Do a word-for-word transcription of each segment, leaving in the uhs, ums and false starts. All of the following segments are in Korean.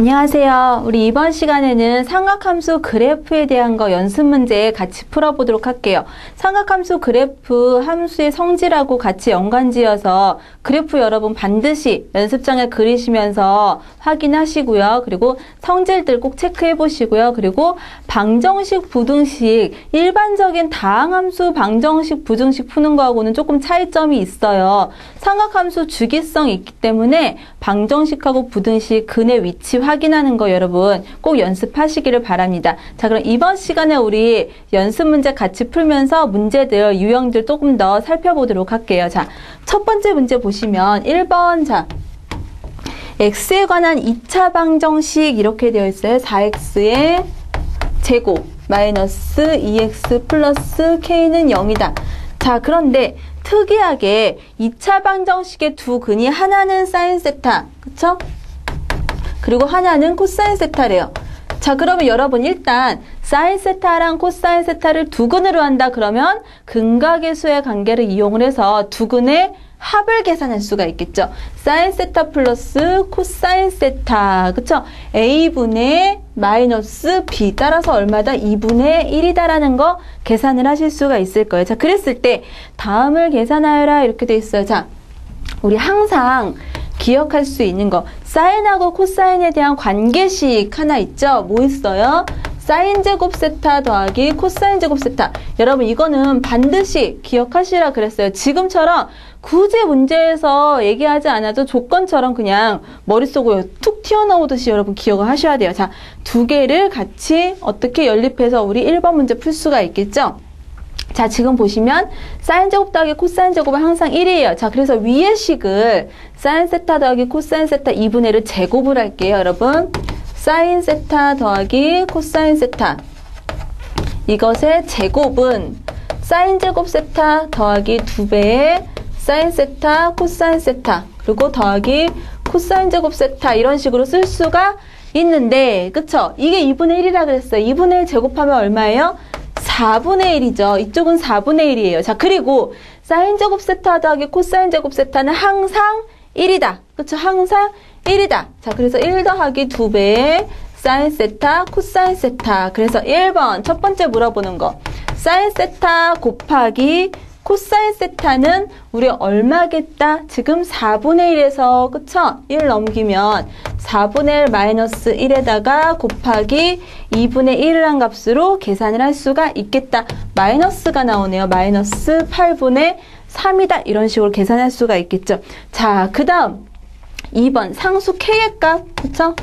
안녕하세요. 우리 이번 시간에는 삼각함수 그래프에 대한 거 연습 문제 같이 풀어보도록 할게요. 삼각함수 그래프 함수의 성질하고 같이 연관지어서 그래프 여러분 반드시 연습장에 그리시면서 확인하시고요. 그리고 성질들 꼭 체크해 보시고요. 그리고 방정식, 부등식, 일반적인 다항함수, 방정식, 부등식 푸는 거하고는 조금 차이점이 있어요. 삼각함수 주기성이 있기 때문에 방정식하고 부등식 근의 위치 확인하는 거 여러분 꼭 연습하시기를 바랍니다. 자, 그럼 이번 시간에 우리 연습 문제 같이 풀면서 문제들, 유형들 조금 더 살펴보도록 할게요. 자, 첫 번째 문제 보시면 일 번 자 x에 관한 이 차 방정식 이렇게 되어 있어요. 사 엑스의 제곱 마이너스 이 엑스 플러스 k는 영이다. 자, 그런데 특이하게 이 차 방정식의 두 근이 하나는 사인 세타, 그쵸? 그리고 하나는 코사인 세타래요. 자, 그러면 여러분 일단 사인 세타랑 코사인 세타를 두 근으로 한다 그러면 근각의수의 관계를 이용을 해서 두 근의 합을 계산할 수가 있겠죠. 사인 세타 플러스 코사인 세타, 그쵸? a분의 마이너스 b 따라서 얼마다? 이분의 일이다라는 거 계산을 하실 수가 있을 거예요. 자, 그랬을 때 다음을 계산하여라 이렇게 돼 있어요. 자, 우리 항상 기억할 수 있는 거 사인하고 코사인에 대한 관계식 하나 있죠? 뭐 있어요? 사인 제곱 세타 더하기 코사인 제곱 세타. 여러분 이거는 반드시 기억하시라 그랬어요. 지금처럼 굳이 문제에서 얘기하지 않아도 조건처럼 그냥 머릿속으로 툭 튀어나오듯이 여러분 기억을 하셔야 돼요. 자, 두 개를 같이 어떻게 연립해서 우리 일 번 문제 풀 수가 있겠죠? 자, 지금 보시면 사인 제곱 더하기 코사인 제곱은 항상 일이에요. 자, 그래서 위의 식을 사인 세타 더하기 코사인 세타 이분의 일을 제곱을 할게요, 여러분. 사인 세타 더하기 코사인 세타. 이것의 제곱은 사인 제곱 세타 더하기 두 배의 사인 세타 코사인 세타 그리고 더하기 코사인 제곱 세타 이런 식으로 쓸 수가 있는데, 그쵸? 이게 이분의 일이라 그랬어요. 이분의 일 제곱하면 얼마예요? 사분의 일이죠. 이쪽은 사분의 일이에요. 자, 그리고 사인 제곱 세타 더하기 코사인 제곱 세타는 항상 일이다. 그쵸? 항상 일이다. 자, 그래서 일 더하기 두 배의 사인 세타 코사인 세타. 그래서 일 번 첫 번째 물어보는 거. 사인 세타 곱하기 코사인 세타는 우리 얼마겠다? 지금 사분의 일에서 그쵸? 일 넘기면 사분의 일 마이너스 일에다가 곱하기 이분의 일을 한 값으로 계산을 할 수가 있겠다. 마이너스가 나오네요. 마이너스 팔분의 삼이다. 이런 식으로 계산할 수가 있겠죠. 자, 그 다음 이 번 상수 k의 값, 그쵸?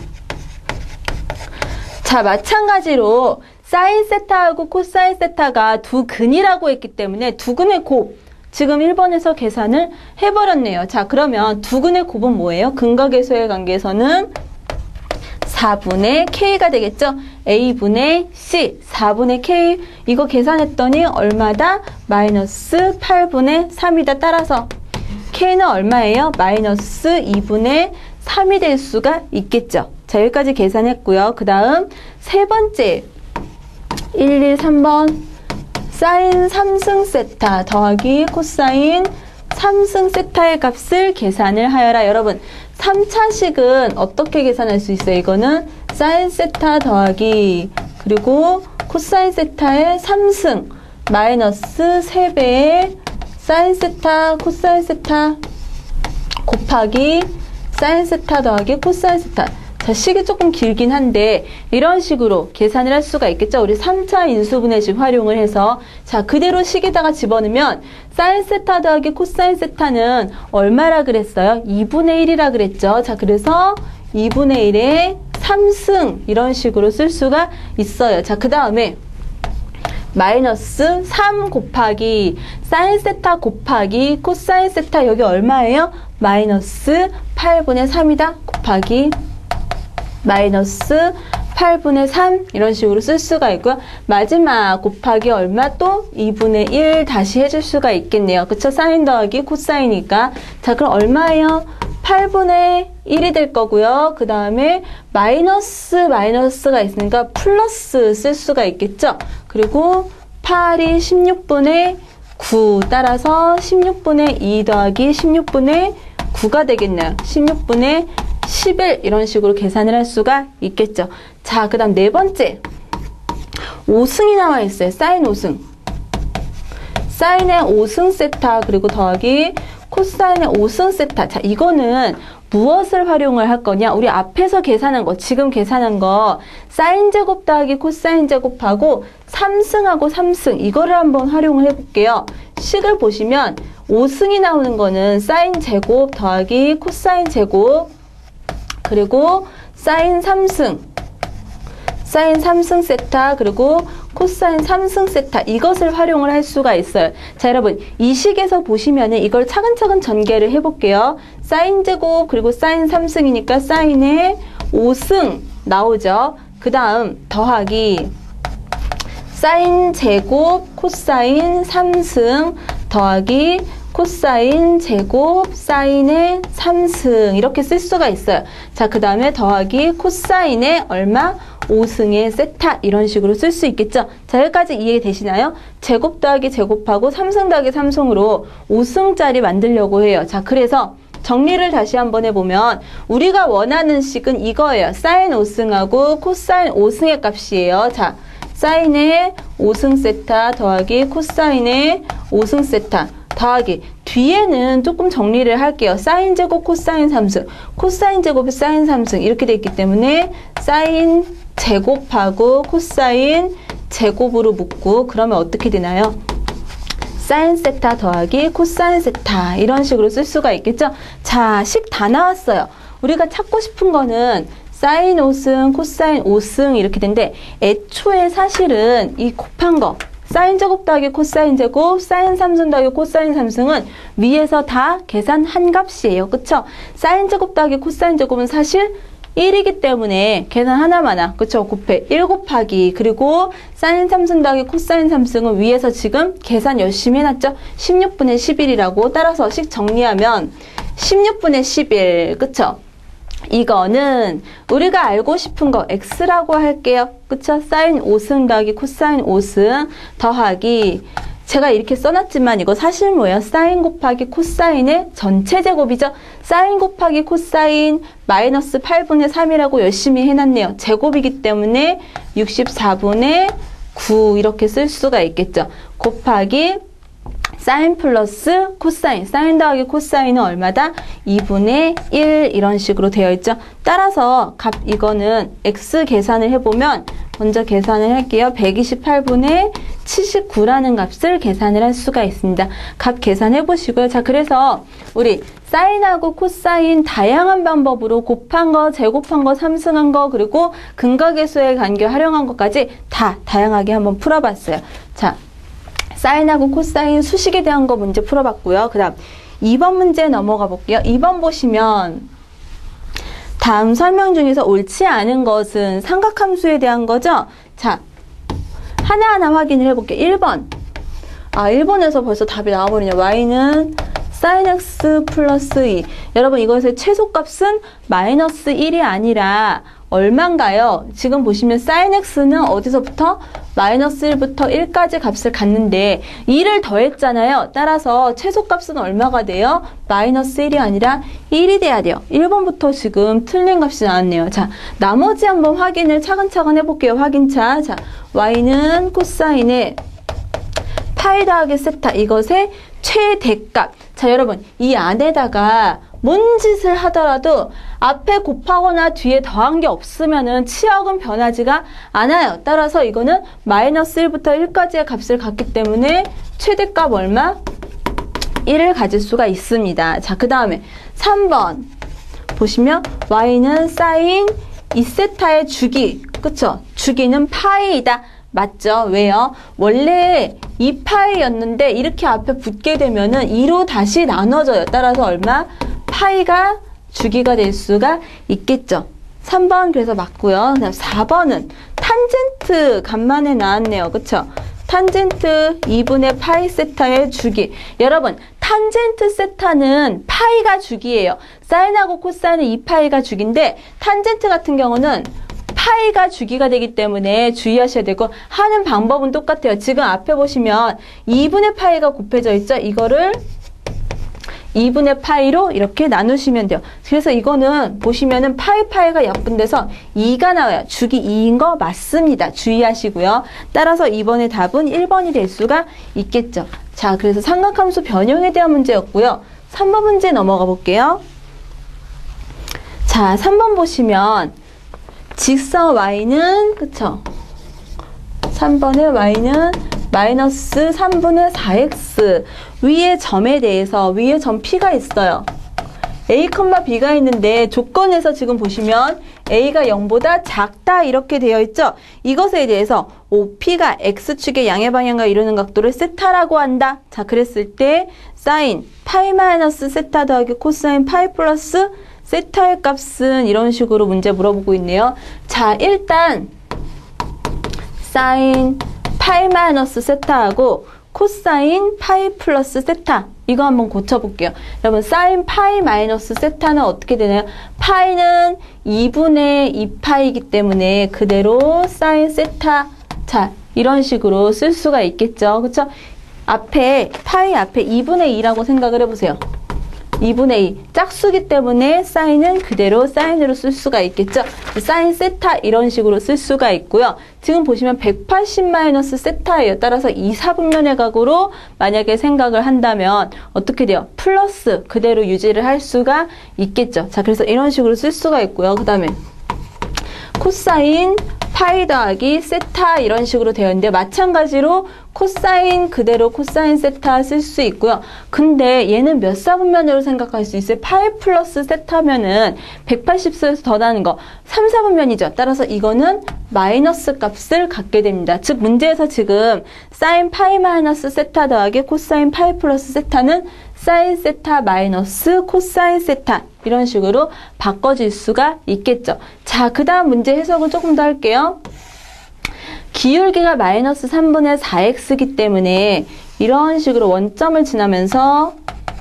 자, 마찬가지로 사인 세타하고 코사인 세타가 두 근이라고 했기 때문에 두 근의 곱, 지금 일 번에서 계산을 해버렸네요. 자, 그러면 두 근의 곱은 뭐예요? 근각의수의 관계에서는 사분의 k가 되겠죠? a분의 c, 사분의 k. 이거 계산했더니 얼마다? 마이너스 팔분의 삼이다. 따라서 k는 얼마예요? 마이너스 이분의 삼이 될 수가 있겠죠. 자, 여기까지 계산했고요. 그 다음 세 번째 일, 이, 삼 번 사인 삼승 세타 더하기 코사인 삼승 세타의 값을 계산을 하여라. 여러분 삼 차식은 어떻게 계산할 수 있어요? 이거는 사인 세타 더하기 그리고 코사인 세타의 삼승 마이너스 세 배의 사인 세타 코사인 세타 곱하기 사인 세타 더하기 코사인 세타. 자, 식이 조금 길긴 한데 이런 식으로 계산을 할 수가 있겠죠. 우리 삼 차 인수분해식 활용을 해서 자, 그대로 식에다가 집어넣으면 사인 세타 더하기 코사인 세타는 얼마라 그랬어요? 이분의 일이라 그랬죠. 자, 그래서 이분의 일의 삼승 이런 식으로 쓸 수가 있어요. 자, 그 다음에 마이너스 삼 곱하기 사인 세타 곱하기 코사인 세타 여기 얼마예요? 마이너스 팔분의 삼이다. 곱하기 마이너스 팔분의 삼 이런 식으로 쓸 수가 있고요. 마지막 곱하기 얼마? 또 이분의 일 다시 해줄 수가 있겠네요. 그쵸? 사인 더하기 코사인이니까. 자, 그럼 얼마예요? 팔분의 일이 될 거고요. 그 다음에 마이너스 마이너스가 있으니까 플러스 쓸 수가 있겠죠. 그리고 팔이 십육분의 구 따라서 십육분의 이 더하기 십육분의 구가 되겠네요. 십육분의 십일 이런 식으로 계산을 할 수가 있겠죠. 자, 그 다음 네 번째. 오승이 나와 있어요. 사인 오승. 사인의 오승 세타 그리고 더하기 코사인의 오승 세타. 자, 이거는 무엇을 활용을 할 거냐? 우리 앞에서 계산한 거, 지금 계산한 거 사인 제곱 더하기 코사인 제곱하고 삼승하고 삼승 이거를 한번 활용을 해볼게요. 식을 보시면 오승이 나오는 거는 사인 제곱 더하기 코사인 제곱 그리고 사인 삼승 사인 삼승 세타 그리고 코사인 삼승 세타 이것을 활용을 할 수가 있어요. 자, 여러분 이 식에서 보시면은 이걸 차근차근 전개를 해볼게요. 사인 제곱 그리고 사인 삼승이니까 사인의 오승 나오죠. 그 다음 더하기 사인 제곱 코사인 삼승 더하기 코사인 제곱 사인의 삼승 이렇게 쓸 수가 있어요. 자, 그 다음에 더하기 코사인의 얼마? 오승의 세타 이런 식으로 쓸 수 있겠죠. 자, 여기까지 이해되시나요? 제곱 더하기 제곱하고 삼승 더하기 삼승으로 오승짜리 만들려고 해요. 자, 그래서 정리를 다시 한번 해보면 우리가 원하는 식은 이거예요. 사인 오승하고 코사인 오승의 값이에요. 자, 사인의 오승 세타 더하기 코사인의 오승 세타 더하기 뒤에는 조금 정리를 할게요. 사인 제곱 코사인 삼승 코사인 제곱이 사인 삼승 이렇게 돼 있기 때문에 사인 제곱하고 코사인 제곱으로 묶고 그러면 어떻게 되나요? 사인 세타 더하기 코사인 세타 이런 식으로 쓸 수가 있겠죠? 자, 식 다 나왔어요. 우리가 찾고 싶은 거는 사인 오승, 코사인 오승 이렇게 되는데 애초에 사실은 이 곱한 거 사인 제곱 더하기 코사인 제곱, 사인 삼승 더하기 코사인 삼승은 위에서 다 계산한 값이에요. 그쵸? 사인 제곱 더하기 코사인 제곱은 사실 일이기 때문에 계산 하나마나 그쵸? 곱해 일 곱하기 그리고 사인 삼승 더하기 코사인 삼승은 위에서 지금 계산 열심히 해놨죠? 십육분의 십일이라고 따라서 식 정리하면 십육분의 십일 그쵸? 이거는 우리가 알고 싶은 거 x라고 할게요. 그쵸? 사인 오승 더하기 코사인 오승 더하기 제가 이렇게 써놨지만 이거 사실 뭐예요? 사인 곱하기 코사인의 전체 제곱이죠. 사인 곱하기 코사인 마이너스 팔분의 삼이라고 열심히 해놨네요. 제곱이기 때문에 육십사분의 구 이렇게 쓸 수가 있겠죠. 곱하기 사인 플러스 코사인, 사인 더하기 코사인은 얼마다? 이분의 일 이런 식으로 되어 있죠. 따라서 값 이거는 x 계산을 해보면 먼저 계산을 할게요. 백이십팔분의 칠십구라는 값을 계산을 할 수가 있습니다. 값 계산해 보시고요. 자, 그래서 우리 사인하고 코사인 다양한 방법으로 곱한 거, 제곱한 거, 삼승한 거, 그리고 근각계수의 관계 활용한 것까지 다 다양하게 한번 풀어봤어요. 자, 사인하고 코사인 수식에 대한 거 문제 풀어봤고요. 그 다음 이 번 문제 넘어가 볼게요. 이 번 보시면 다음 설명 중에서 옳지 않은 것은 삼각함수에 대한 거죠. 자, 하나하나 확인을 해볼게요. 일 번. 아, 일 번에서 벌써 답이 나와버리냐. y는 사인 x 플러스 이. 여러분 이것의 최소값은 마이너스 일이 아니라 얼마인가요? 지금 보시면 사인 x는 어디서부터? 마이너스 일부터 일까지 값을 갖는데 이를 더했잖아요. 따라서 최소값은 얼마가 돼요? 마이너스 일이 아니라 일이 돼야 돼요. 일 번부터 지금 틀린 값이 나왔네요. 자, 나머지 한번 확인을 차근차근 해볼게요. 확인차. 자, y는 코사인의 파이 더하기 세타 이것의 최대값. 자, 여러분 이 안에다가 뭔 짓을 하더라도 앞에 곱하거나 뒤에 더한 게 없으면은 치역은 변하지가 않아요. 따라서 이거는 마이너스 일부터 일까지의 값을 갖기 때문에 최대값 얼마? 일을 가질 수가 있습니다. 자, 그 다음에 삼 번 보시면 y는 사인 이 세타의 주기, 그쵸? 주기는 파이이다. 맞죠? 왜요? 원래 이 파이였는데 이렇게 앞에 붙게 되면은 이로 다시 나눠져요. 따라서 얼마? 파이가 주기가 될 수가 있겠죠. 삼 번 그래서 맞고요. 그다음 사 번은 탄젠트 간만에 나왔네요. 그쵸? 탄젠트 이분의 파이 세타의 주기. 여러분 탄젠트 세타는 파이가 주기예요. 사인하고 코사인은 이 파이가 주기인데 탄젠트 같은 경우는 파이가 주기가 되기 때문에 주의하셔야 되고 하는 방법은 똑같아요. 지금 앞에 보시면 이분의 파이가 곱해져 있죠. 이거를 이분의 파이로 이렇게 나누시면 돼요. 그래서 이거는 보시면은 파이 파이가 약분돼서 이가 나와요. 주기 이인 거 맞습니다. 주의하시고요. 따라서 이번에 답은 일 번이 될 수가 있겠죠. 자, 그래서 삼각함수 변형에 대한 문제였고요. 삼 번 문제 넘어가 볼게요. 자, 삼 번 보시면 직선 y는 그쵸? 삼 번의 y는 마이너스 삼분의 사 엑스 위의 점에 대해서 위에 점 P가 있어요. A, B가 있는데 조건에서 지금 보시면 A가 영보다 작다 이렇게 되어 있죠. 이것에 대해서 오피가 X축의 양의 방향과 이루는 각도를 세타라고 한다. 자, 그랬을 때 사인 파이 마이너스 세타 더하기 코사인 파이 플러스 세타의 값은 이런 식으로 문제 물어보고 있네요. 자, 일단 사인 파이 마이너스 세타하고 코사인 파이 플러스 세타 이거 한번 고쳐볼게요. 여러분 사인 파이 마이너스 세타는 어떻게 되나요? 파이는 이분의 이 파이이기 때문에 그대로 사인 세타 자 이런 식으로 쓸 수가 있겠죠. 그쵸? 앞에 파이 앞에 이분의 이라고 생각을 해보세요. 이분의 이 짝수기 때문에 사인은 그대로 사인으로 쓸 수가 있겠죠. 사인 세타 이런 식으로 쓸 수가 있고요. 지금 보시면 백팔십 마이너스 세타예요. 따라서 이 사분면의 각으로 만약에 생각을 한다면 어떻게 돼요? 플러스 그대로 유지를 할 수가 있겠죠. 자, 그래서 이런 식으로 쓸 수가 있고요. 그 다음에 코사인 파이 더하기 세타 이런 식으로 되어 있는데 마찬가지로 코사인 그대로 코사인 세타 쓸 수 있고요. 근데 얘는 몇 사분면으로 생각할 수 있어요? 파이 플러스 세타면은 백팔십에서 더 나는 거 삼 사분면이죠. 따라서 이거는 마이너스 값을 갖게 됩니다. 즉 문제에서 지금 사인 파이 마이너스 세타 더하기 코사인 파이 플러스 세타는 사인 세타 마이너스 코사인 세타 이런 식으로 바꿔질 수가 있겠죠. 자, 그 다음 문제 해석을 조금 더 할게요. 기울기가 마이너스 삼분의 사 엑스이기 때문에 이런 식으로 원점을 지나면서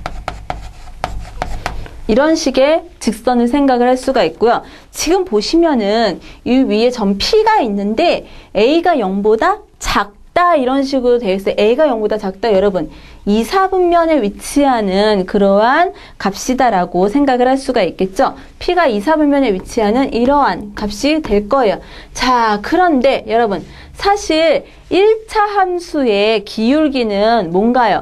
이런 식의 직선을 생각을 할 수가 있고요. 지금 보시면은 이 위에 점 P가 있는데 A가 영보다 작다 이런 식으로 되어 있어요. A가 영보다 작다 여러분. 이 사분면에 위치하는 그러한 값이다라고 생각을 할 수가 있겠죠. P가 이 사분면에 위치하는 이러한 값이 될 거예요. 자, 그런데 여러분 사실 일 차 함수의 기울기는 뭔가요?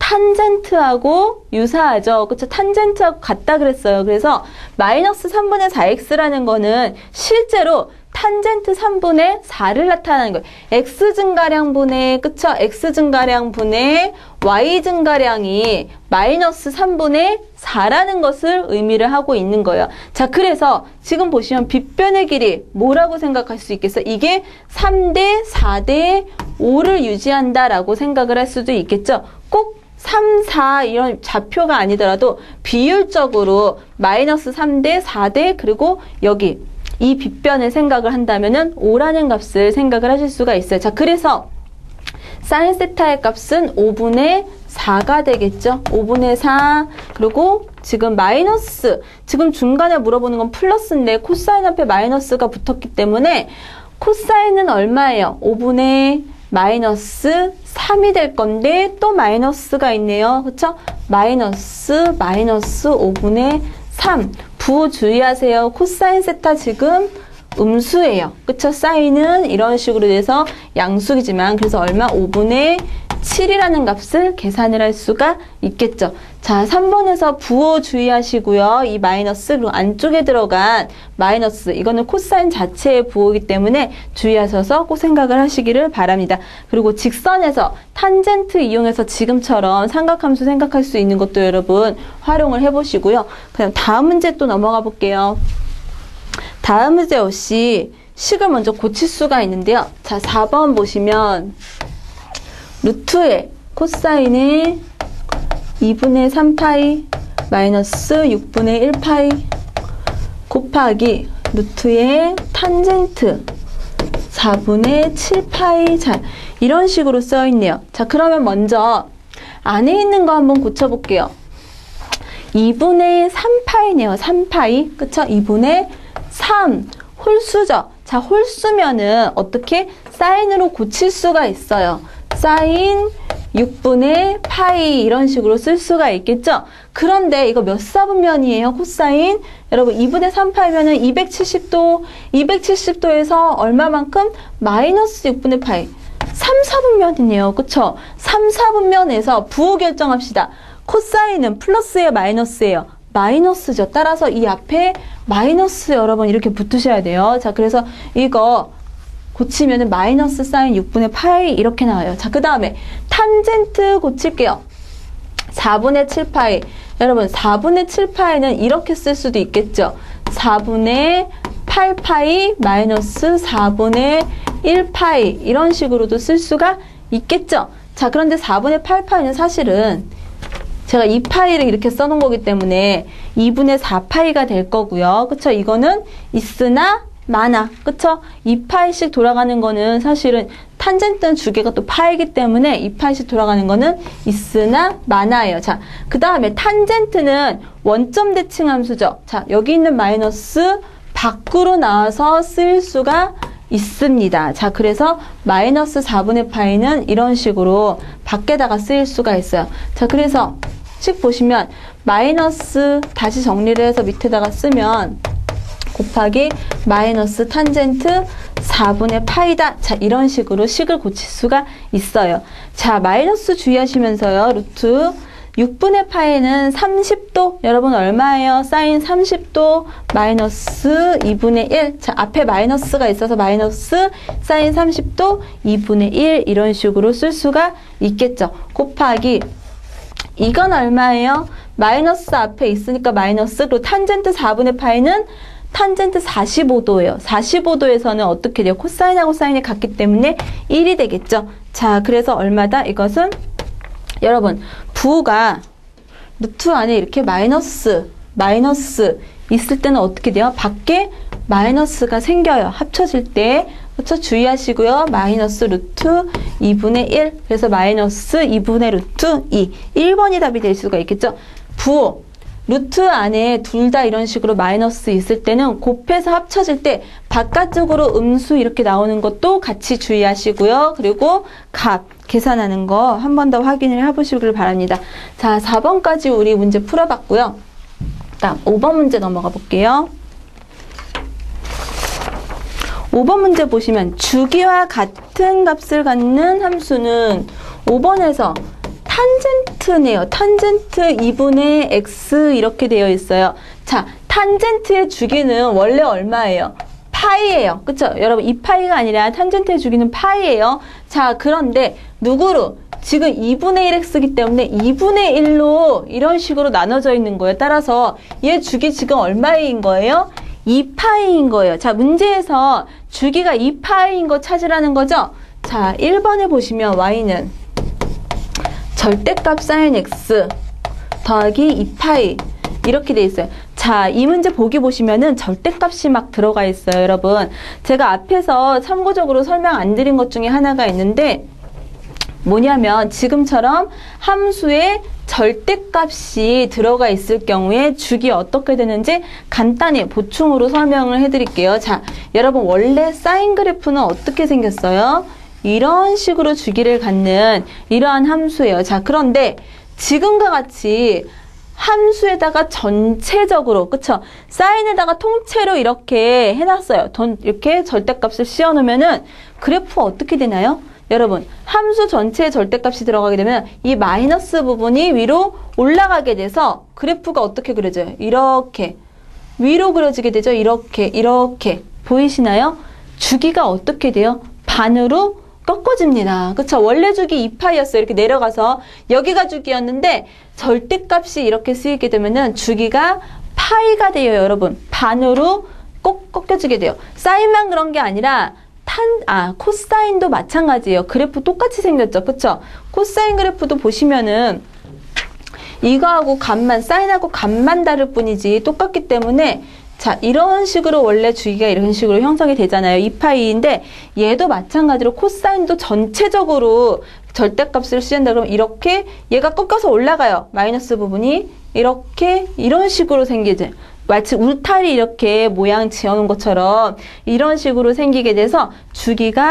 탄젠트하고 유사하죠. 그쵸? 탄젠트하고 같다 그랬어요. 그래서 마이너스 삼분의 사 엑스라는 거는 실제로 탄젠트 삼분의 사를 나타내는 거예요. x 증가량분의 그쵸? x 증가량분의 y 증가량이 마이너스 삼분의 사라는 것을 의미를 하고 있는 거예요. 자, 그래서 지금 보시면 빗변의 길이 뭐라고 생각할 수 있겠어요? 이게 삼 대 사 대 오를 유지한다라고 생각을 할 수도 있겠죠. 꼭 삼, 사 이런 좌표가 아니더라도 비율적으로 마이너스 삼 대 사 대 그리고 여기 이 빗변을 생각을 한다면은 오라는 값을 생각을 하실 수가 있어요. 자, 그래서 사인 세타의 값은 오분의 사가 되겠죠. 오분의 사 그리고 지금 마이너스 지금 중간에 물어보는 건 플러스인데 코사인 앞에 마이너스가 붙었기 때문에 코사인은 얼마예요? 오분의 마이너스 삼이 될 건데 또 마이너스가 있네요. 그쵸? 마이너스 마이너스 오분의 삼 부호 주의하세요. 코사인 세타 지금 음수예요. 그쵸? 사인은 이런 식으로 돼서 양수이지만 그래서 얼마? 오분의 칠이라는 값을 계산을 할 수가 있겠죠. 자, 삼 번에서 부호 주의하시고요. 이 마이너스 그리고 안쪽에 들어간 마이너스 이거는 코사인 자체의 부호이기 때문에 주의하셔서 꼭 생각을 하시기를 바랍니다. 그리고 직선에서 탄젠트 이용해서 지금처럼 삼각함수 생각할 수 있는 것도 여러분 활용을 해보시고요. 그다음 다음 문제 또 넘어가 볼게요. 다음 문제 역시 식을 먼저 고칠 수가 있는데요. 자, 사 번 보시면 루트의 코사인의 이분의 삼 파이 마이너스 육분의 일 파이 곱하기 루트의 탄젠트 사분의 칠 파이 자 이런 식으로 써 있네요. 자, 그러면 먼저 안에 있는 거 한번 고쳐볼게요. 이분의 삼 파이네요. 삼 파이 그쵸? 이분의 삼 홀수죠. 자, 홀수면은 어떻게 사인으로 고칠 수가 있어요. 사인 육분의 파이 이런 식으로 쓸 수가 있겠죠. 그런데 이거 몇 사분면이에요? 코사인? 여러분 이분의 삼 파이면은 이백칠십 도, 이백칠십 도에서 얼마만큼? 마이너스 육분의 파이. 삼 사분면이네요. 그쵸? 삼 사분면에서 부호 결정합시다. 코사인은 플러스예요? 마이너스예요? 마이너스죠. 따라서 이 앞에 마이너스 여러분 이렇게 붙으셔야 돼요. 자, 그래서 이거 고치면은 마이너스 사인 육분의 파이 이렇게 나와요. 자, 그 다음에 탄젠트 고칠게요. 사분의 칠 파이. 여러분 사분의 칠 파이는 이렇게 쓸 수도 있겠죠. 사분의 팔 파이 마이너스 사분의 일 파이 이런 식으로도 쓸 수가 있겠죠. 자, 그런데 사분의 팔 파이는 사실은 제가 이 파이를 이렇게 써놓은 거기 때문에 이분의 사 파이가 될 거고요. 그쵸? 이거는 있으나 마나. 그쵸? 이 파이씩 돌아가는 거는 사실은 탄젠트는 주계가 또 파이기 때문에 이 파이씩 돌아가는 거는 있으나 마나예요. 자, 그 다음에 탄젠트는 원점 대칭 함수죠. 자, 여기 있는 마이너스 밖으로 나와서 쓸 수가 있습니다. 자, 그래서 마이너스 사분의 파이는 이런 식으로 밖에다가 쓰일 수가 있어요. 자, 그래서 식 보시면 마이너스 다시 정리를 해서 밑에다가 쓰면 곱하기 마이너스 탄젠트 사분의 파이다. 자, 이런 식으로 식을 고칠 수가 있어요. 자, 마이너스 주의하시면서요. 루트 육분의 파이는 삼십 도. 여러분 얼마예요? 사인 삼십 도 마이너스 이분의 일. 자, 앞에 마이너스가 있어서 마이너스 사인 삼십 도 이분의 일 이런 식으로 쓸 수가 있겠죠. 곱하기 이건 얼마예요? 마이너스 앞에 있으니까 마이너스. 그리고 탄젠트 사분의 파이는 탄젠트 사십오 도예요. 사십오 도에서는 어떻게 돼요? 코사인하고 사인이 같기 때문에 일이 되겠죠. 자, 그래서 얼마다? 이것은 여러분 부호가 루트 안에 이렇게 마이너스 마이너스 있을 때는 어떻게 돼요? 밖에 마이너스가 생겨요. 합쳐질 때. 그렇죠? 주의하시고요. 마이너스 루트 이분의 일. 그래서 마이너스 이분의 루트 이. 일 번이 답이 될 수가 있겠죠. 부호 루트 안에 둘 다 이런 식으로 마이너스 있을 때는 곱해서 합쳐질 때 바깥쪽으로 음수 이렇게 나오는 것도 같이 주의하시고요. 그리고 값 계산하는 거 한 번 더 확인을 해보시길 바랍니다. 자, 사 번까지 우리 문제 풀어봤고요. 다음 오 번 문제 넘어가 볼게요. 오 번 문제 보시면 주기와 같은 값을 갖는 함수는 오 번에서 탄젠트네요. 탄젠트 이분의 x 이렇게 되어 있어요. 자, 탄젠트의 주기는 원래 얼마예요? 파이예요. 그쵸? 여러분 이 파이가 아니라 탄젠트의 주기는 파이예요. 자, 그런데 누구로? 지금 이분의 일 엑스이기 때문에 이분의 일로 이런 식으로 나눠져 있는 거예요. 따라서 얘 주기 지금 얼마인 거예요? 이 파이인 거예요. 자, 문제에서 주기가 이 파이인 거 찾으라는 거죠? 자, 일 번에 보시면 y는 절대값 사인 x 더하기 이 파이 이렇게 돼 있어요. 자, 이 문제 보기 보시면은 절대값이 막 들어가 있어요, 여러분. 제가 앞에서 참고적으로 설명 안 드린 것 중에 하나가 있는데 뭐냐면 지금처럼 함수에 절대값이 들어가 있을 경우에 주기 어떻게 되는지 간단히 보충으로 설명을 해드릴게요. 자, 여러분 원래 사인 그래프는 어떻게 생겼어요? 이런 식으로 주기를 갖는 이러한 함수예요. 자, 그런데 지금과 같이 함수에다가 전체적으로, 그쵸? 사인에다가 통째로 이렇게 해놨어요. 돈, 이렇게 절대값을 씌워놓으면은 그래프가 어떻게 되나요? 여러분, 함수 전체에 절대값이 들어가게 되면 이 마이너스 부분이 위로 올라가게 돼서 그래프가 어떻게 그려져요? 이렇게. 위로 그려지게 되죠? 이렇게, 이렇게. 보이시나요? 주기가 어떻게 돼요? 반으로 꺾어집니다. 그쵸? 원래 주기 이 파이였어요. 이렇게 내려가서 여기가 주기였는데 절대값이 이렇게 쓰이게 되면은 주기가 파이가 돼요, 여러분. 반으로 꼭 꺾여지게 돼요. 사인만 그런 게 아니라 탄, 아, 코사인도 마찬가지예요. 그래프 똑같이 생겼죠. 그쵸? 코사인 그래프도 보시면은 이거하고 값만, 사인하고 값만 다를 뿐이지 똑같기 때문에 자, 이런 식으로 원래 주기가 이런 식으로 형성이 되잖아요. 이 파이인데 얘도 마찬가지로 코사인도 전체적으로 절대값을 쓰인다 그러면 이렇게 얘가 꺾여서 올라가요. 마이너스 부분이 이렇게 이런 식으로 생기죠. 마치 울타리 이렇게 모양 지어놓은 것처럼 이런 식으로 생기게 돼서 주기가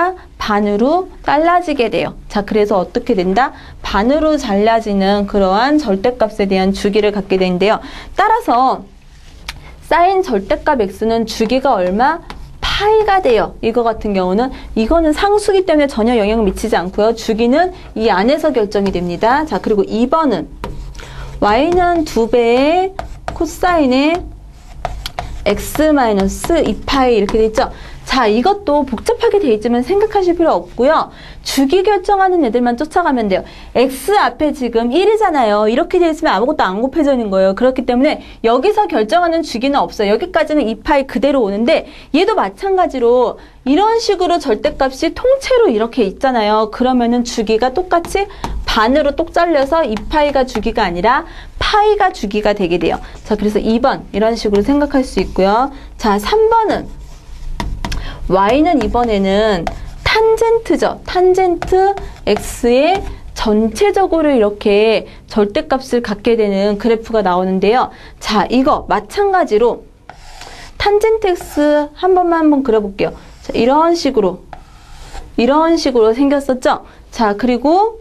반으로 잘라지게 돼요. 자, 그래서 어떻게 된다? 반으로 잘라지는 그러한 절대값에 대한 주기를 갖게 되는데요. 따라서 사인 절대값 x는 주기가 얼마? 파이가 돼요. 이거 같은 경우는 이거는 상수기 때문에 전혀 영향을 미치지 않고요. 주기는 이 안에서 결정이 됩니다. 자, 그리고 이 번은 y는 두 배의 코사인의 x 마이너스 이 파이 이렇게 돼 있죠. 자, 이것도 복잡하게 돼 있지만 생각하실 필요 없고요. 주기 결정하는 애들만 쫓아가면 돼요. x 앞에 지금 일이잖아요. 이렇게 돼 있으면 아무것도 안 곱해져 있는 거예요. 그렇기 때문에 여기서 결정하는 주기는 없어요. 여기까지는 이 파이 그대로 오는데 얘도 마찬가지로 이런 식으로 절대값이 통째로 이렇게 있잖아요. 그러면은 주기가 똑같이 반으로 똑 잘려서 이 파이가 주기가 아니라 파이가 주기가 되게 돼요. 자, 그래서 이 번 이런 식으로 생각할 수 있고요. 자, 삼 번은 y는 이번에는 탄젠트죠. 탄젠트 x의 전체적으로 이렇게 절대값을 갖게 되는 그래프가 나오는데요. 자, 이거 마찬가지로 탄젠트 x 한 번만 한번 그려볼게요. 자, 이런 식으로 이런 식으로 생겼었죠. 자, 그리고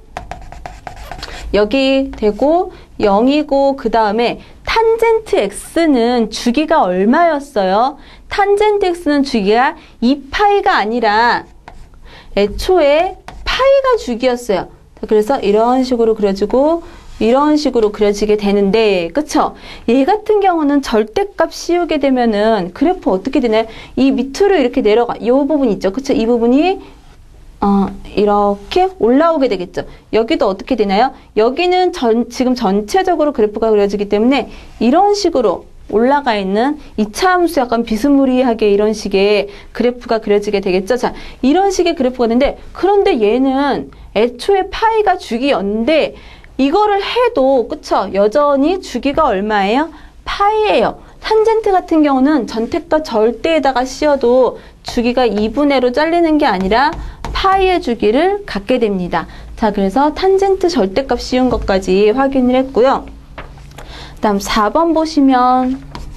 여기 되고 영이고 그 다음에 탄젠트 x는 주기가 얼마였어요? 탄젠트 x는 주기가 이 파이가 아니라 애초에 파이가 주기였어요. 그래서 이런 식으로 그려지고 이런 식으로 그려지게 되는데, 그쵸? 얘 같은 경우는 절대값 씌우게 되면은 그래프 어떻게 되나요? 이 밑으로 이렇게 내려가, 이 부분 있죠? 그쵸? 이 부분이 어, 이렇게 올라오게 되겠죠. 여기도 어떻게 되나요? 여기는 전, 지금 전체적으로 그래프가 그려지기 때문에 이런 식으로 올라가 있는 이 차 함수 약간 비스무리하게 이런 식의 그래프가 그려지게 되겠죠. 자, 이런 식의 그래프가 되는데, 그런데 얘는 애초에 파이가 주기였는데 이거를 해도, 그쵸? 여전히 주기가 얼마예요? 파이예요. 탄젠트 같은 경우는 전태과 절대에다가 씌워도 주기가 이분의 로 잘리는 게 아니라 파이의 주기를 갖게 됩니다. 자, 그래서 탄젠트 절대값 씌운 것까지 확인을 했고요. 그 다음 사 번 보시면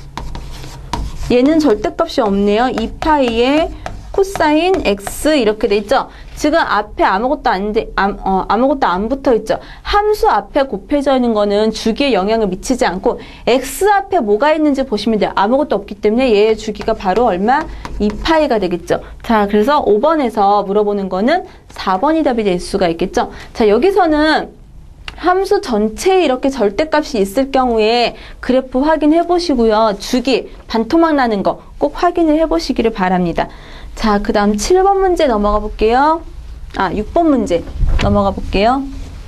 얘는 절대값이 없네요. 이 파이의 코사인 x 이렇게 돼 있죠. 지금 앞에 아무것도 안, 돼, 아, 어, 아무것도 안 붙어 있죠. 함수 앞에 곱해져 있는 거는 주기에 영향을 미치지 않고 x 앞에 뭐가 있는지 보시면 돼요. 아무것도 없기 때문에 얘의 주기가 바로 얼마? 이 파이가 되겠죠. 자, 그래서 오 번에서 물어보는 거는 사 번이 답이 될 수가 있겠죠. 자, 여기서는 함수 전체에 이렇게 절대값이 있을 경우에 그래프 확인해 보시고요. 주기, 반토막 나는 거 꼭 확인을 해 보시기를 바랍니다. 자, 그 다음 칠 번 문제 넘어가 볼게요. 아, 육 번 문제 넘어가 볼게요.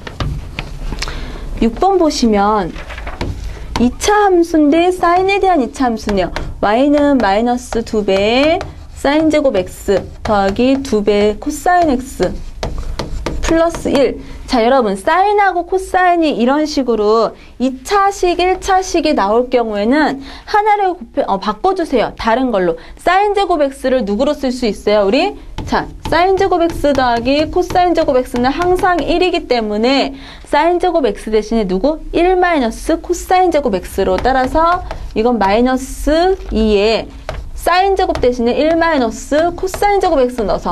육 번 보시면 이 차 함수인데 사인에 대한 이 차 함수네요. y는 마이너스 두 배 사인 제곱 x 더하기 두 배 코사인 x 플러스 일. 자, 여러분, 사인하고 코사인이 이런 식으로 이 차식, 일 차식이 나올 경우에는 하나를 곱해, 어, 바꿔주세요. 다른 걸로. 사인 제곱 x를 누구로 쓸 수 있어요, 우리? 자, 사인 제곱 x 더하기 코사인 제곱 x는 항상 일이기 때문에 사인 제곱 x 대신에 누구? 일 마이너스 코사인 제곱 x로, 따라서 이건 마이너스 이에 사인 제곱 대신에 일 마이너스 코사인 제곱 x 넣어서,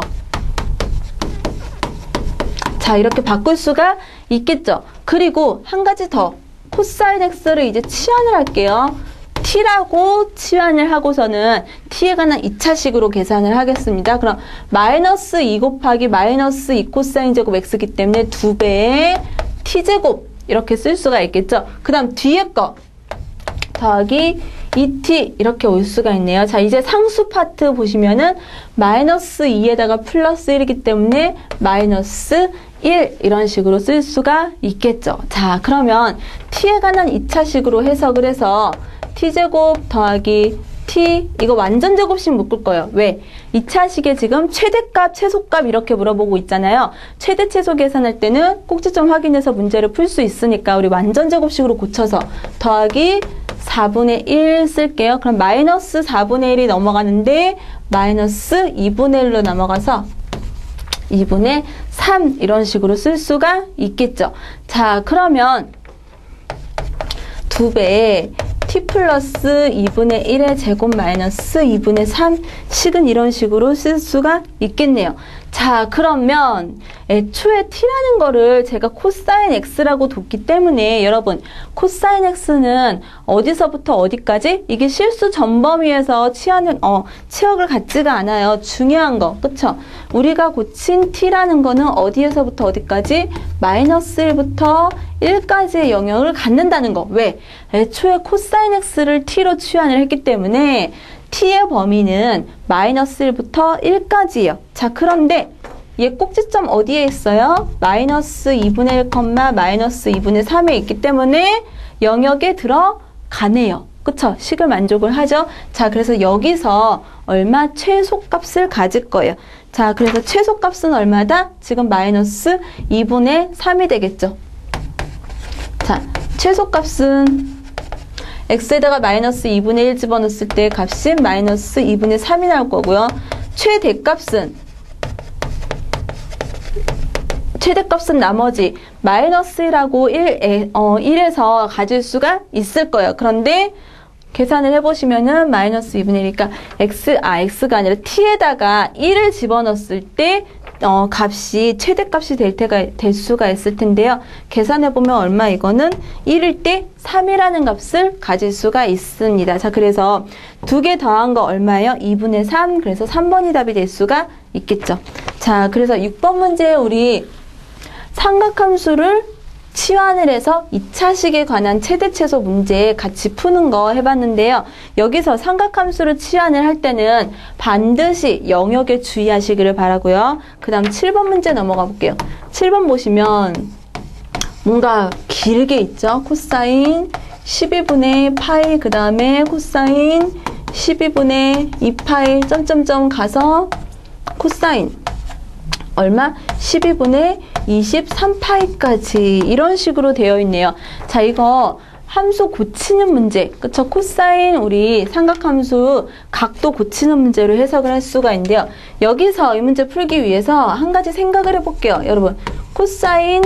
자, 이렇게 바꿀 수가 있겠죠. 그리고 한 가지 더, 코사인 x를 이제 치환을 할게요. t라고 치환을 하고서는 t에 관한 이 차식으로 계산을 하겠습니다. 그럼 마이너스 이 곱하기 마이너스 이 코사인 제곱 x이기 때문에 두 배의 t제곱 이렇게 쓸 수가 있겠죠. 그 다음 뒤에 거 더하기 이 티 이렇게 올 수가 있네요. 자, 이제 상수 파트 보시면은 마이너스 이에다가 플러스 일이기 때문에 마이너스 일 이런 식으로 쓸 수가 있겠죠. 자, 그러면 t에 관한 이 차식으로 해석을 해서 t제곱 더하기 t 이거 완전 제곱식 묶을 거예요. 왜? 이 차식에 지금 최대값, 최소값 이렇게 물어보고 있잖아요. 최대, 최소 계산할 때는 꼭지점 확인해서 문제를 풀 수 있으니까 우리 완전 제곱식으로 고쳐서 더하기 사분의 일 쓸게요. 그럼 마이너스 사분의 일이 넘어가는데 마이너스 이분의 일로 넘어가서 이분의 삼 이런 식으로 쓸 수가 있겠죠. 자, 그러면 두 배에 t 플러스 이분의 일의 제곱 마이너스 이분의 삼 식은 이런 식으로 쓸 수가 있겠네요. 자, 그러면 애초에 t라는 거를 제가 코사인 x라고 뒀기 때문에 여러분 코사인 x는 어디서부터 어디까지? 이게 실수 전범위에서 치환을, 어, 치역을 갖지가 않아요. 중요한 거, 그쵸? 우리가 고친 t라는 거는 어디에서부터 어디까지? 마이너스 일부터 일까지의 영역을 갖는다는 거. 왜? 애초에 코사인 x를 t로 치환을 했기 때문에 t의 범위는 마이너스 일부터 일까지예요. 자, 그런데 얘 꼭지점 어디에 있어요? 마이너스 이분의 일, 마이너스 이분의 삼에 있기 때문에 영역에 들어가네요. 그쵸? 식을 만족을 하죠? 자, 그래서 여기서 얼마? 최소값을 가질 거예요. 자, 그래서 최소값은 얼마다? 지금 마이너스 이분의 삼이 되겠죠. 자, 최소값은 x에다가 마이너스 이분의 일 집어넣었을 때 값이 마이너스 이분의 삼이 나올 거고요. 최대값은 최대값은 나머지 마이너스 일하고 일, 어, 일에서 가질 수가 있을 거예요. 그런데 계산을 해보시면은 마이너스 이분의 일이니까 x, 아, x가 아니라 t에다가 일을 집어넣었을 때 어, 값이 최대값이 될 때가 될 수가 있을 텐데요. 계산해 보면 얼마? 이거는 일일 때 삼이라는 값을 가질 수가 있습니다. 자, 그래서 두 개 더한 거 얼마예요? 이분의 삼. 그래서 삼 번이 답이 될 수가 있겠죠. 자, 그래서 육 번 문제에 우리 삼각함수를 치환을 해서 이 차식에 관한 최대최소 문제 같이 푸는 거 해봤는데요. 여기서 삼각함수를 치환을 할 때는 반드시 영역에 주의하시기를 바라고요. 그 다음 칠 번 문제 넘어가 볼게요. 칠 번 보시면 뭔가 길게 있죠. 코사인 십이분의 파이, 그 다음에 코사인 십이분의 이 파이 점점점 가서 코사인 얼마? 십이분의 이십삼 파이까지 이런 식으로 되어 있네요. 자, 이거 함수 고치는 문제, 그쵸? 코사인 우리 삼각함수 각도 고치는 문제로 해석을 할 수가 있는데요. 여기서 이 문제 풀기 위해서 한 가지 생각을 해볼게요. 여러분, 코사인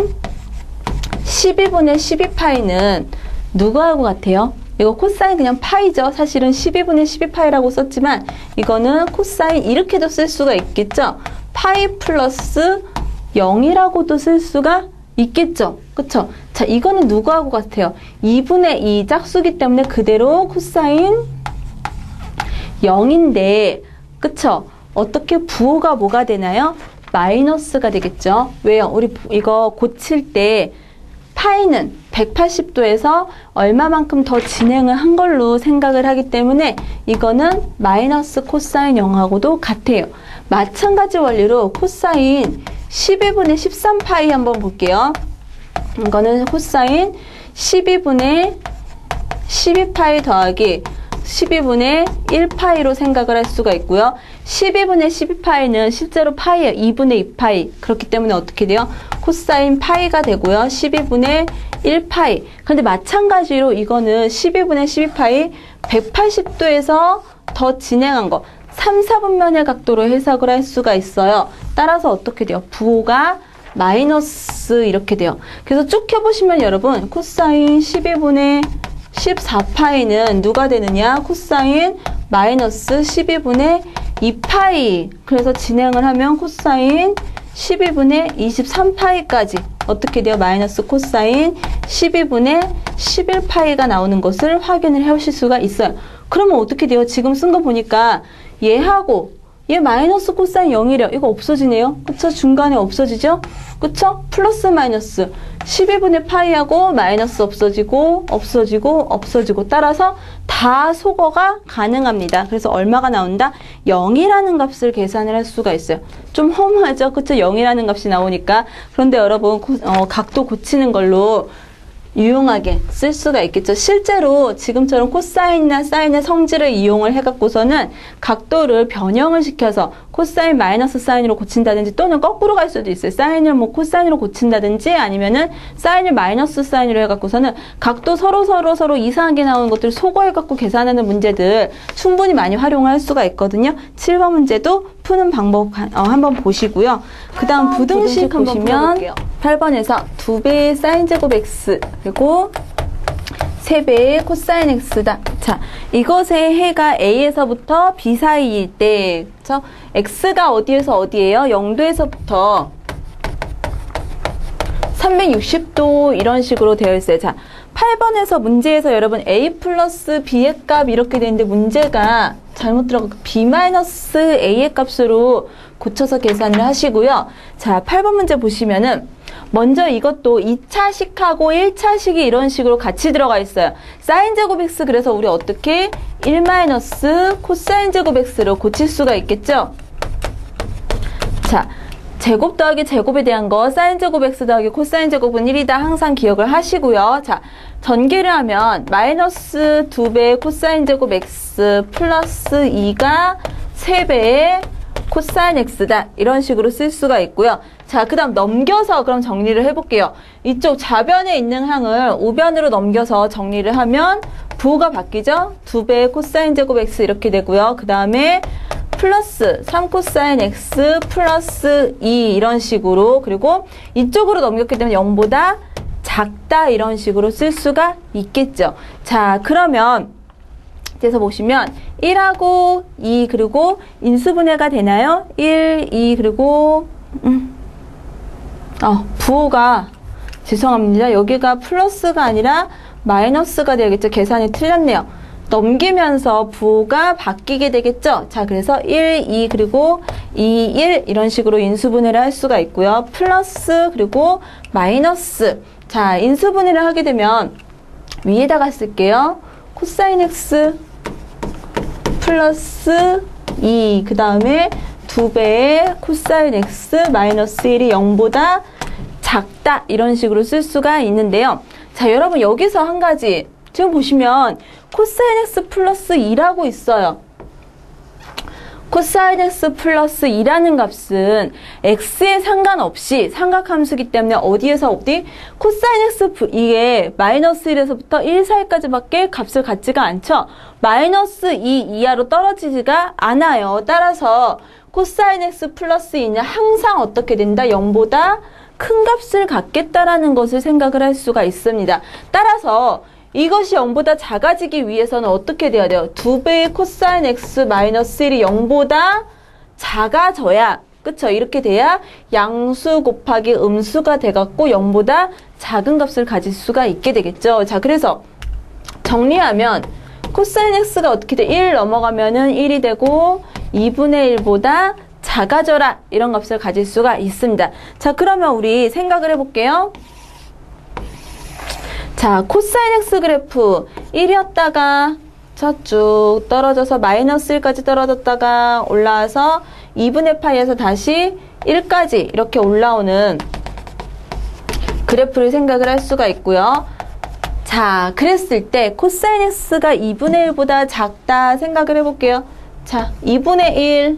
십이분의 십이 파이는 누구하고 같아요? 이거 코사인 그냥 파이죠. 사실은 십이분의 십이 파이라고 썼지만 이거는 코사인 이렇게도 쓸 수가 있겠죠. 파이 플러스 영이라고도 쓸 수가 있겠죠. 그쵸? 자, 이거는 누구하고 같아요? 이분의 이 짝수기 때문에 그대로 코사인 영인데, 그쵸? 어떻게 부호가 뭐가 되나요? 마이너스가 되겠죠. 왜요? 우리 이거 고칠 때 파이는 백팔십 도에서 얼마만큼 더 진행을 한 걸로 생각을 하기 때문에 이거는 마이너스 코사인 영하고도 같아요. 마찬가지 원리로 코사인 십이분의 십삼 파이 한번 볼게요. 이거는 코사인 십이분의 십이 파이 더하기 십이분의 일 파이로 생각을 할 수가 있고요. 십이분의 십이 파이는 실제로 파이예요. 이분의 이 파이. 그렇기 때문에 어떻게 돼요? 코사인 파이가 되고요. 십이분의 일 파이. 그런데 마찬가지로 이거는 십이분의 십이 파이 백팔십 도에서 더 진행한 거. 삼, 사분면의 각도로 해석을 할 수가 있어요. 따라서 어떻게 돼요? 부호가 마이너스 이렇게 돼요. 그래서 쭉 해보시면 여러분 코사인 십이분의 십사 파이는 누가 되느냐? 코사인 마이너스 십이분의 이 파이. 그래서 진행을 하면 코사인 십이분의 이십삼 파이까지 어떻게 돼요? 마이너스 코사인 십이분의 십일 파이가 나오는 것을 확인을 해오실 수가 있어요. 그러면 어떻게 돼요? 지금 쓴 거 보니까 얘하고 얘 마이너스 코사인 영이래요. 이거 없어지네요. 그쵸? 중간에 없어지죠? 그쵸? 플러스 마이너스 십이분의 파이하고 마이너스 없어지고 없어지고 없어지고 따라서 다 소거가 가능합니다. 그래서 얼마가 나온다? 영이라는 값을 계산을 할 수가 있어요. 좀 허무하죠? 그쵸? 영이라는 값이 나오니까. 그런데 여러분 어, 각도 고치는 걸로 유용하게 쓸 수가 있겠죠. 실제로 지금처럼 코사인이나 사인의 성질을 이용을 해갖고서는 각도를 변형을 시켜서 코사인 마이너스 사인으로 고친다든지 또는 거꾸로 갈 수도 있어요. 사인을 뭐 코사인으로 고친다든지 아니면은 사인을 마이너스 사인으로 해갖고서는 각도 서로 서로 서로 이상하게 나오는 것들을 소거해갖고 계산하는 문제들 충분히 많이 활용할 수가 있거든요. 칠 번 문제도 푸는 방법 어, 한번 보시고요. 그 다음 부등식, 부등식 보시면 팔 번에서 두 배의 사인 제곱 x 그리고 세 배의 코사인 x다. 자, 이것의 해가 A에서부터 B 사이일 때 그쵸? x가 어디에서 어디예요? 영도에서부터 삼백육십 도 이런 식으로 되어 있어요. 자, 팔 번에서 문제에서 여러분 a 플러스 b의 값 이렇게 되는데 문제가 잘못 들어가고 b 마이너스 a의 값으로 고쳐서 계산을 하시고요. 자, 팔 번 문제 보시면은 먼저 이것도 이 차식하고 일 차식이 이런 식으로 같이 들어가 있어요. 사인 제곱 x 그래서 우리 어떻게 일 마이너스 코사인 제곱 x로 고칠 수가 있겠죠? 자, 제곱 더하기 제곱에 대한 거 사인 제곱 x 더하기 코사인 제곱은 일이다 항상 기억을 하시고요. 자, 전개를 하면 마이너스 두 배의 코사인 제곱 x 플러스 이가 세 배의 코사인 x다 이런 식으로 쓸 수가 있고요. 자, 그 다음 넘겨서 그럼 정리를 해볼게요. 이쪽 좌변에 있는 항을 우변으로 넘겨서 정리를 하면 부호가 바뀌죠? 두 배의 코사인 제곱 x 이렇게 되고요. 그 다음에 플러스 삼 코사인 x 플러스 이 이런 식으로 그리고 이쪽으로 넘겼기 때문에 영보다 작다 이런 식으로 쓸 수가 있겠죠. 자, 그러면 그래서 보시면 일하고 이 그리고 인수분해가 되나요? 일, 이 그리고 음. 어, 부호가 죄송합니다. 여기가 플러스가 아니라 마이너스가 되겠죠. 계산이 틀렸네요. 넘기면서 부호가 바뀌게 되겠죠. 자, 그래서 일, 이 그리고 이, 일 이런 식으로 인수분해를 할 수가 있고요. 플러스 그리고 마이너스. 자, 인수분해를 하게 되면 위에다가 쓸게요. 코사인 x 플러스 이 그 다음에 두 배의 코사인 x 마이너스 일이 영보다 작다 이런 식으로 쓸 수가 있는데요. 자, 여러분 여기서 한 가지 지금 보시면 코사인 x 플러스 이라고 있어요. 코사인 x 플러스 이라는 값은 x에 상관없이 삼각함수기 때문에 어디에서 어디? 코사인 x 이게 마이너스 일에서부터 일 사이까지밖에 값을 갖지가 않죠. 마이너스 이 이하로 떨어지지가 않아요. 따라서 코사인 x 플러스 이는 항상 어떻게 된다? 영보다 큰 값을 갖겠다라는 것을 생각을 할 수가 있습니다. 따라서 이것이 영보다 작아지기 위해서는 어떻게 돼야 돼요? 두 배의 코사인 x 마이너스 일이 영보다 작아져야, 그쵸? 이렇게 돼야 양수 곱하기 음수가 돼갖고 영보다 작은 값을 가질 수가 있게 되겠죠. 자, 그래서 정리하면 코사인 x가 어떻게 돼? 일 넘어가면은 일이 되고 이분의 일보다 작아져라 이런 값을 가질 수가 있습니다. 자, 그러면 우리 생각을 해볼게요. 자, 코사인 x 그래프 일이었다가 쭉 떨어져서 마이너스 일까지 떨어졌다가 올라와서 이분의 파이에서 다시 일까지 이렇게 올라오는 그래프를 생각을 할 수가 있고요. 자, 그랬을 때 코사인 x가 이분의 일보다 작다 생각을 해볼게요. 자, 이분의 일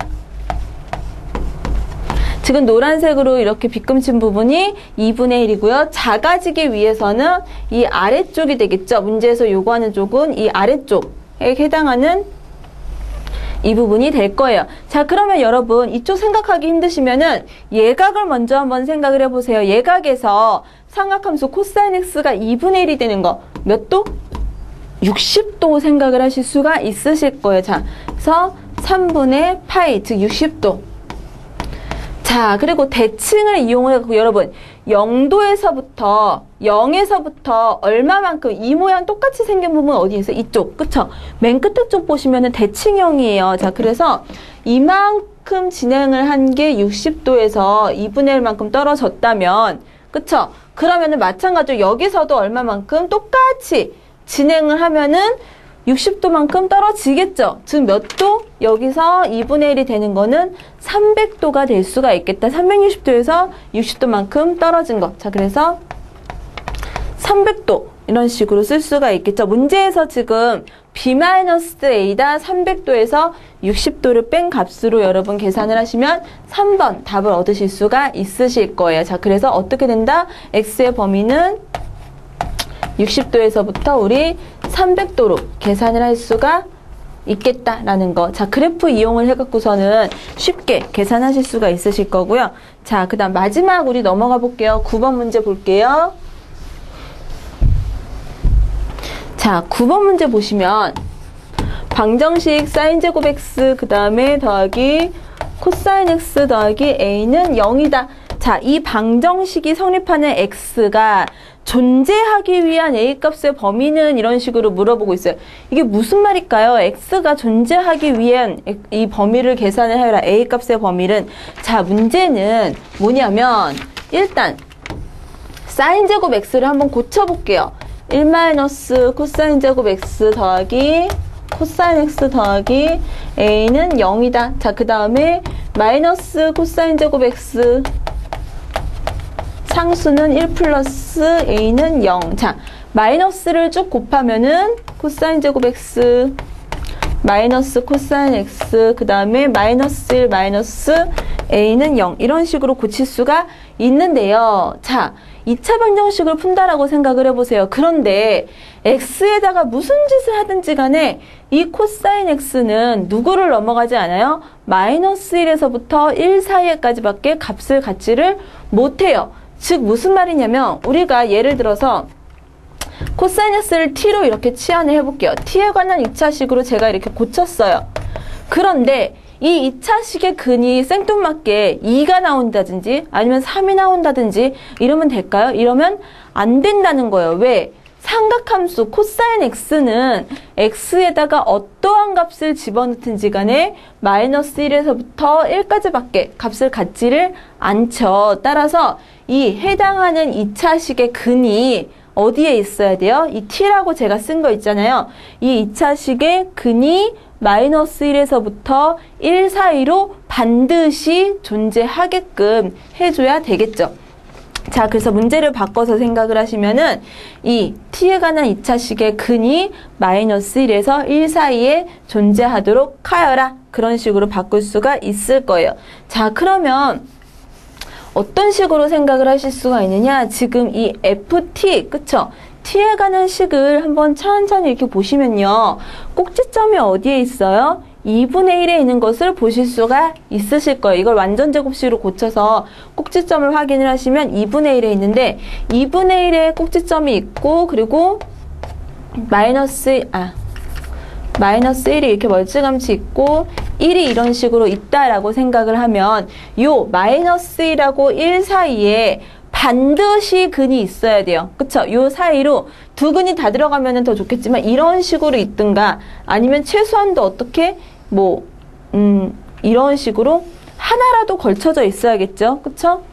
지금 노란색으로 이렇게 빗금친 부분이 이분의 일이고요. 작아지기 위해서는 이 아래쪽이 되겠죠. 문제에서 요구하는 쪽은 이 아래쪽에 해당하는 이 부분이 될 거예요. 자, 그러면 여러분 이쪽 생각하기 힘드시면은 예각을 먼저 한번 생각을 해보세요. 예각에서 삼각함수 코사인 x가 이분의 일이 되는 거 몇 도? 육십 도 생각을 하실 수가 있으실 거예요. 자, 그래서 삼분의 파이 즉 육십 도. 자, 그리고 대칭을 이용을 해서 여러분 영도에서부터 영에서부터 얼마만큼 이 모양 똑같이 생긴 부분 어디 있어요? 이쪽, 그쵸? 맨 끝에 쪽 보시면은 대칭형이에요. 자, 그래서 이만큼 진행을 한 게 육십 도에서 이분의 일만큼 떨어졌다면, 그쵸? 그러면은 마찬가지로 여기서도 얼마만큼 똑같이 진행을 하면은 육십 도만큼 떨어지겠죠. 즉 몇 도? 여기서 이분의 일이 되는 거는 삼백 도가 될 수가 있겠다. 삼백육십 도에서 육십 도만큼 떨어진 거. 자, 그래서 삼백 도 이런 식으로 쓸 수가 있겠죠. 문제에서 지금 b-a다 삼백 도에서 육십 도를 뺀 값으로 여러분 계산을 하시면 삼 번 답을 얻으실 수가 있으실 거예요. 자, 그래서 어떻게 된다? x의 범위는 육십 도에서부터 우리 삼백 도로 계산을 할 수가 있겠다라는 거. 자, 그래프 이용을 해갖고서는 쉽게 계산하실 수가 있으실 거고요. 자, 그 다음 마지막 우리 넘어가 볼게요. 구 번 문제 볼게요. 자, 구 번 문제 보시면 방정식 사인 제곱 x 그 다음에 더하기 코사인 x 더하기 a는 영이다. 자, 이 방정식이 성립하는 x가 존재하기 위한 a 값의 범위는 이런 식으로 물어보고 있어요. 이게 무슨 말일까요? x가 존재하기 위한 이 범위를 계산을 해라. a 값의 범위는. 자, 문제는 뭐냐면 일단 사인 제곱 x를 한번 고쳐볼게요. 일 마이너스 코사인 제곱 x 더하기 코사인 x 더하기 a는 영이다. 자, 그 다음에 마이너스 코사인 제곱 x 상수는 일 플러스 a는 영. 자, 마이너스를 쭉 곱하면은 코사인 제곱 x 마이너스 코사인 x 그 다음에 마이너스 일 마이너스 a는 영. 이런 식으로 고칠 수가 있는데요. 자, 이 차 방정식을 푼다라고 생각을 해보세요. 그런데 x에다가 무슨 짓을 하든지 간에 이 코사인 x는 누구를 넘어가지 않아요? 마이너스 일에서부터 일 사이에까지밖에 값을 갖지를 못해요. 즉 무슨 말이냐면 우리가 예를 들어서 코사인 x를 t로 이렇게 치환을 해볼게요. t에 관한 이 차식으로 제가 이렇게 고쳤어요. 그런데 이 이 차식의 근이 생뚱맞게 이가 나온다든지 아니면 삼이 나온다든지 이러면 될까요? 이러면 안 된다는 거예요. 왜? 삼각함수 코사인 x는 x에다가 어떠한 값을 집어넣든지 간에 마이너스 일에서부터 일까지밖에 값을 갖지를 않죠. 따라서 이 해당하는 이 차식의 근이 어디에 있어야 돼요? 이 t라고 제가 쓴 거 있잖아요. 이 이 차식의 근이 마이너스 일에서부터 일 사이로 반드시 존재하게끔 해줘야 되겠죠. 자, 그래서 문제를 바꿔서 생각을 하시면은 이 t에 관한 이 차식의 근이 마이너스 일에서 일 사이에 존재하도록 하여라. 그런 식으로 바꿀 수가 있을 거예요. 자, 그러면 어떤 식으로 생각을 하실 수가 있느냐? 지금 이 ft, 그쵸? t에 관한 식을 한번 천천히 이렇게 보시면요. 꼭지점이 어디에 있어요? 이분의 일에 있는 것을 보실 수가 있으실 거예요. 이걸 완전제곱식으로 고쳐서 꼭지점을 확인을 하시면 이분의 일에 있는데 이분의 일에 꼭지점이 있고 그리고 마이너스, 아, 마이너스 일이 이렇게 멀찌감치 있고 일이 이런 식으로 있다라고 생각을 하면 요 마이너스 일하고 일 사이에 반드시 근이 있어야 돼요. 그쵸? 요 사이로 두 근이 다 들어가면 더 좋겠지만 이런 식으로 있든가 아니면 최소한도 어떻게 뭐 음, 이런 식으로 하나라도 걸쳐져 있어야겠죠. 그쵸?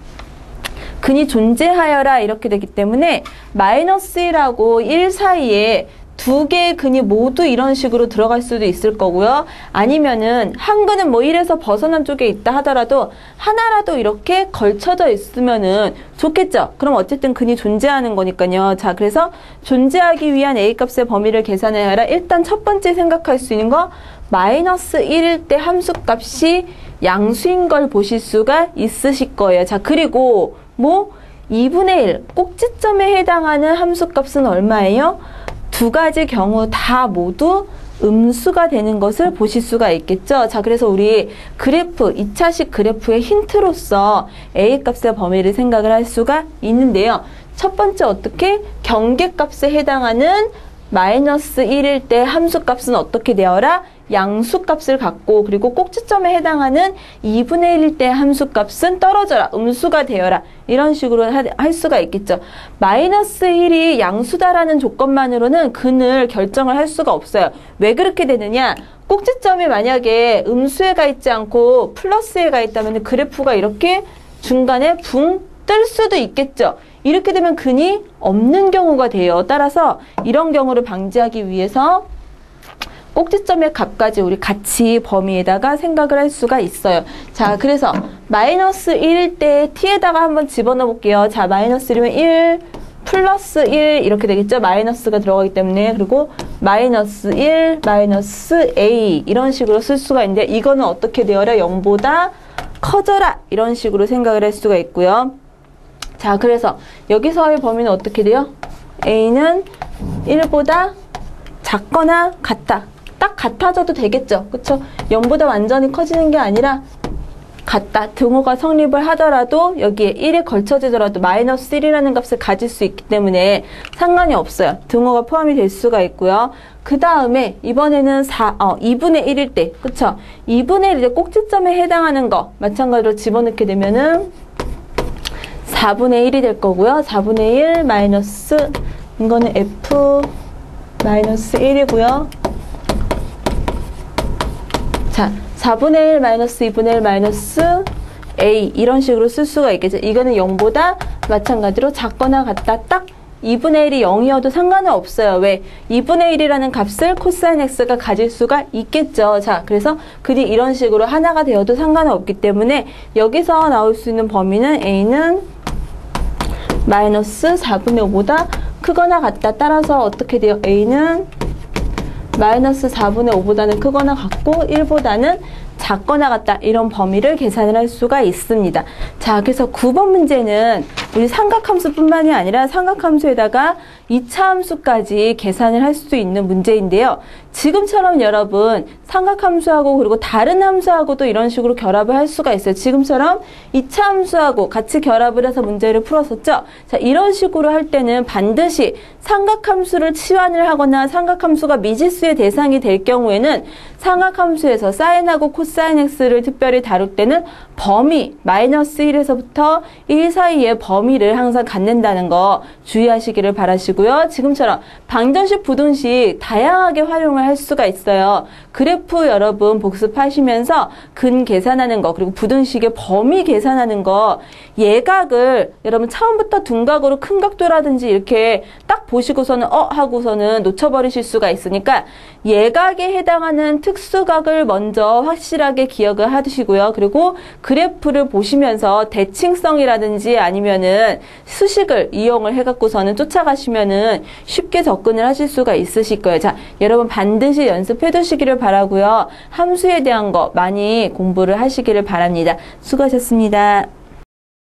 근이 존재하여라 이렇게 되기 때문에 마이너스 일하고 일 사이에 두 개의 근이 모두 이런 식으로 들어갈 수도 있을 거고요. 아니면은 한 근은 뭐 일에서 벗어난 쪽에 있다 하더라도 하나라도 이렇게 걸쳐져 있으면은 좋겠죠. 그럼 어쨌든 근이 존재하는 거니까요. 자, 그래서 존재하기 위한 a 값의 범위를 계산해야 하라. 일단 첫 번째 생각할 수 있는 거 마이너스 일일 때 함수값이 양수인 걸 보실 수가 있으실 거예요. 자, 그리고 뭐 이분의 일 꼭지점에 해당하는 함수값은 얼마예요? 두 가지 경우 다 모두 음수가 되는 것을 보실 수가 있겠죠. 자, 그래서 우리 그래프, 이 차식 그래프의 힌트로서 a 값의 범위를 생각을 할 수가 있는데요. 첫 번째 어떻게? 경계값에 해당하는 마이너스 일일 때 함수값은 어떻게 되어라? 양수값을 갖고 그리고 꼭지점에 해당하는 이분의 일일 때 함수값은 떨어져라. 음수가 되어라. 이런 식으로 하, 할 수가 있겠죠. 마이너스 일이 양수다라는 조건만으로는 근을 결정을 할 수가 없어요. 왜 그렇게 되느냐? 꼭지점이 만약에 음수에 가 있지 않고 플러스에 가 있다면 그래프가 이렇게 중간에 붕 뜰 수도 있겠죠. 이렇게 되면 근이 없는 경우가 돼요. 따라서 이런 경우를 방지하기 위해서 꼭지점의 값까지 우리 같이 범위에다가 생각을 할 수가 있어요. 자, 그래서 마이너스 일일 때 t에다가 한번 집어넣어 볼게요. 자, 마이너스 일이면 일 플러스 일 이렇게 되겠죠. 마이너스가 들어가기 때문에. 그리고 마이너스 일 마이너스 a 이런 식으로 쓸 수가 있는데 이거는 어떻게 되어라? 영보다 커져라 이런 식으로 생각을 할 수가 있고요. 자, 그래서 여기서의 범위는 어떻게 돼요? a는 일보다 작거나 같다. 딱 같아져도 되겠죠. 그쵸? 영보다 완전히 커지는 게 아니라 같다. 등호가 성립을 하더라도 여기에 일이 걸쳐지더라도 마이너스 일이라는 값을 가질 수 있기 때문에 상관이 없어요. 등호가 포함이 될 수가 있고요. 그 다음에 이번에는 사, 어, 이분의 일일 때, 그쵸? 이분의 일일 때 꼭지점에 해당하는 거 마찬가지로 집어넣게 되면은 사분의 일이 될 거고요. 사분의 일 마이너스 이거는 F 마이너스 일이고요. 자, 사분의 일 마이너스 이분의 일 마이너스 A 이런 식으로 쓸 수가 있겠죠. 이거는 영보다 마찬가지로 작거나 같다. 딱 이분의 일이 영이어도 상관은 없어요. 왜? 이분의 일이라는 값을 코사인 X가 가질 수가 있겠죠. 자, 그래서 글이 이런 식으로 하나가 되어도 상관은 없기 때문에 여기서 나올 수 있는 범위는 A는 마이너스 사분의 오보다 크거나 같다. 따라서 어떻게 돼요? A는 마이너스 사분의 오보다는 크거나 같고 일보다는 작거나 같다. 이런 범위를 계산을 할 수가 있습니다. 자, 그래서 구 번 문제는 우리 삼각함수뿐만이 아니라 삼각함수에다가 이 차 함수까지 계산을 할 수 있는 문제인데요. 지금처럼 여러분 삼각함수하고 그리고 다른 함수하고도 이런 식으로 결합을 할 수가 있어요. 지금처럼 이 차 함수하고 같이 결합을 해서 문제를 풀었었죠. 자, 이런 식으로 할 때는 반드시 삼각함수를 치환을 하거나 삼각함수가 미지수의 대상이 될 경우에는 삼각함수에서 사인하고 코사인 x를 특별히 다룰 때는 범위 마이너스 일에서부터 일 사이의 범위를 항상 갖는다는 거 주의하시기를 바라시고요. 지금처럼 방정식, 부등식 다양하게 활용을 할 수가 있어요. 그래프 여러분 복습하시면서 근 계산하는 거 그리고 부등식의 범위 계산하는 거 예각을 여러분 처음부터 둔각으로 큰 각도라든지 이렇게 딱 보시고서는 어 하고서는 놓쳐버리실 수가 있으니까 예각에 해당하는 특수각을 먼저 확실하게 기억을 하시고요. 그리고 그래프를 보시면서 대칭성이라든지 아니면은 수식을 이용을 해갖고서는 쫓아가시면은 쉽게 접근을 하실 수가 있으실 거예요. 자, 여러분 반드시 연습해 두시기를 바라고요. 함수에 대한 거 많이 공부를 하시기를 바랍니다. 수고하셨습니다.